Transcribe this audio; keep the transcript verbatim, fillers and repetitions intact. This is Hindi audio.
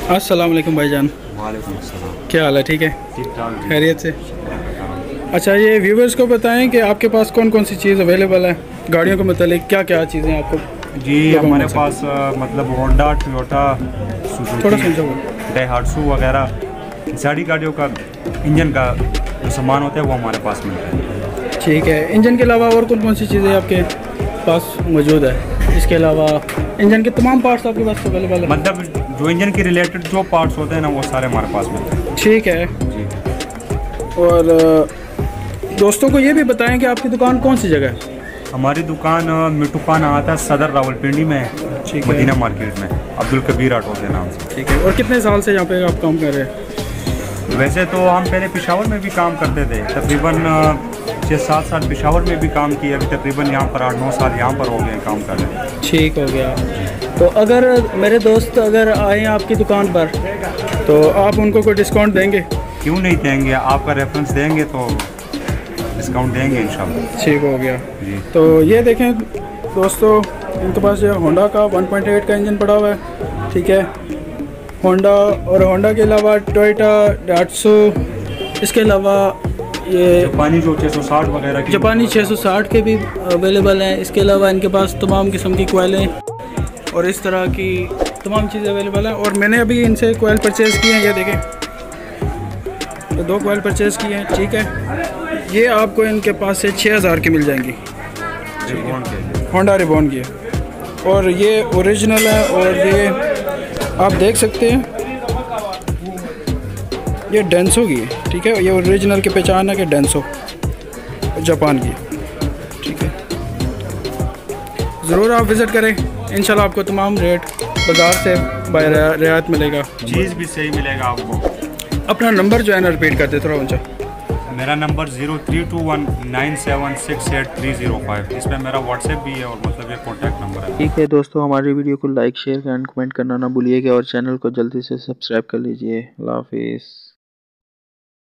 अस्सलाम वालेकुम भाईजान। वालेकुम अस्सलाम। क्या हाल है? ठीक है, ठीक ठाक। खैरियत से। अच्छा, ये व्यूवर्स को बताएं कि आपके पास कौन कौन सी चीज़ अवेलेबल है गाड़ियों के मतलब, क्या क्या चीज़ें आपको? जी हमारे पास आ, मतलब होंडा, टोयोटा, थोड़ा सुजुकी, समझो। डाइहाट्सू वगैरह सारी गाड़ियों का इंजन का जो सामान होता है वो हमारे पास मिलता है। ठीक है, इंजन के अलावा और कौन कौन सी चीज़ें आपके पास मौजूद है? इसके अलावा इंजन के तमाम पार्ट्स आपके पास अवेलेबल है? मतलब जो इंजन के रिलेटेड जो पार्ट्स होते हैं ना वो सारे हमारे पास मिलते हैं। ठीक है जी। और दोस्तों को ये भी बताएं कि आपकी दुकान कौन सी जगह है? हमारी दुकान मिट्टू पान आता है सदर रावलपिंडी में, मदीना मार्केट में, अब्दुल कबीर ऑटो के नाम से। ठीक है। और कितने साल से यहाँ पे आप काम कर रहे हैं? वैसे तो हम पहले पेशावर में भी काम करते थे, तकरीबन छः सात साल पेशावर में भी काम किया, अभी तकरीबन यहाँ पर आठ नौ साल यहाँ पर हो गए काम कर रहे हैं। ठीक हो गया। तो अगर मेरे दोस्त अगर आए आपकी दुकान पर तो आप उनको कोई डिस्काउंट देंगे? क्यों नहीं देंगे, आपका रेफरेंस देंगे तो डिस्काउंट देंगे इंशाल्लाह। ठीक हो गया जी। तो ये देखें दोस्तों, इनके पास जो होंडा का वन पॉइंट एट का इंजन पड़ा हुआ है। ठीक है, होंडा और होंडा के अलावा टोयोटा, डाइहाट्सू, इसके अलावा ये जापानी जो छः सौ साठ वगैरह की जापानी छः सौ साठ के भी अवेलेबल हैं। इसके अलावा इनके पास तमाम किस्म की कोयलें और इस तरह की तमाम चीज़ें अवेलेबल हैं। और मैंने अभी इनसे कोयल परचेज़ किए हैं, ये देखें, तो दो कोयल परचेज़ किए हैं। ठीक है, ये आपको इनके पास से छः हज़ार की मिल जाएंगी, होंडा रिबॉन की। और ये ओरिजिनल है और ये आप देख सकते हैं ये डेंसो की है। ठीक है, ये ओरिजिनल की पहचान है कि डेंसो जापान की। ठीक है, ज़रूर आप विज़िट करें, इंशाल्लाह आपको तमाम रेट बाज़ार से बाय रियायत मिलेगा, चीज़ भी सही मिलेगा आपको। अपना नंबर जो है ना रिपीट करते थोड़ा ऊंचा। मेरा number zero three two one nine seven six eight three zero five, इसमें मेरा व्हाट्सएप भी है और मतलब ये कॉन्टैक्ट नंबर है। ठीक है दोस्तों, हमारी वीडियो को लाइक शेयर एंड कमेंट करना ना भूलिएगा और चैनल को जल्दी से सब्सक्राइब कर लीजिए। अल्लाह हाफिज़।